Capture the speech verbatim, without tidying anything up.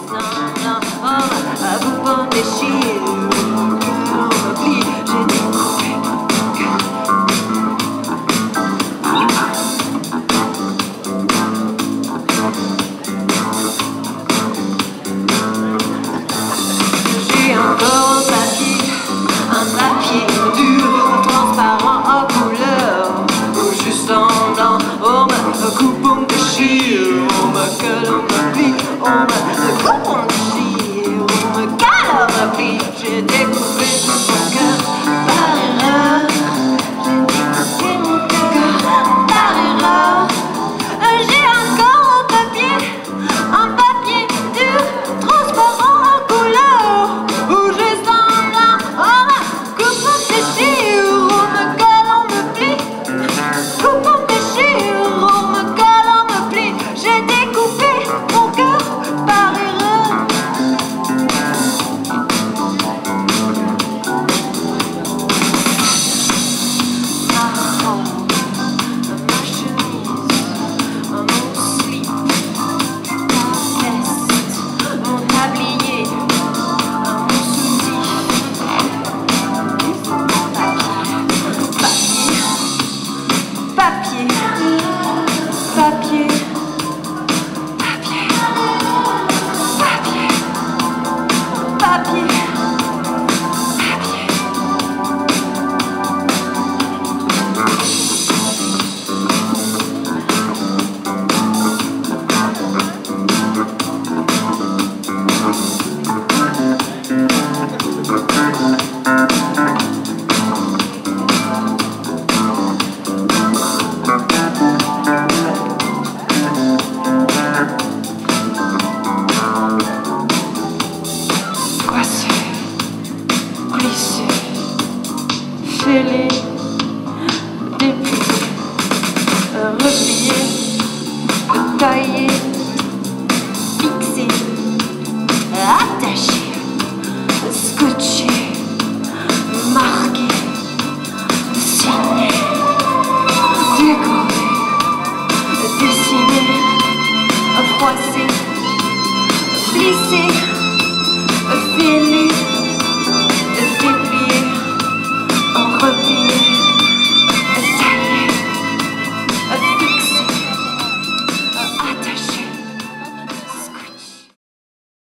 semblant, oh, à vous prendre des chiens, on m'oublie, j'ai découpé mon cœur. J'ai encore un papier, un papier dur, transparent en couleur, ou juste en blanc. On me coupe, on me déchire, on me colle, on me plie, on me coupe, on me déchire, on me cale, on me plie. J'ai découpé mon cœur par erreur, j'ai découpé mon cœur par erreur. J'ai encore un papier, un papier dur, transparent en couleur, ou juste en blanc. On me coupe, on me déchire, on me colle, on me plie, coupe, on me déchire, on me colle, on me plie. J'ai découpé mon cœur par erreur. Ma robe, ma chemise, mon slip, ma veste, mon tablier, mon soutif, papier, papier, papier, papier, papier, papier, papier. Coincé, glissé, fêlé, déplié, replié.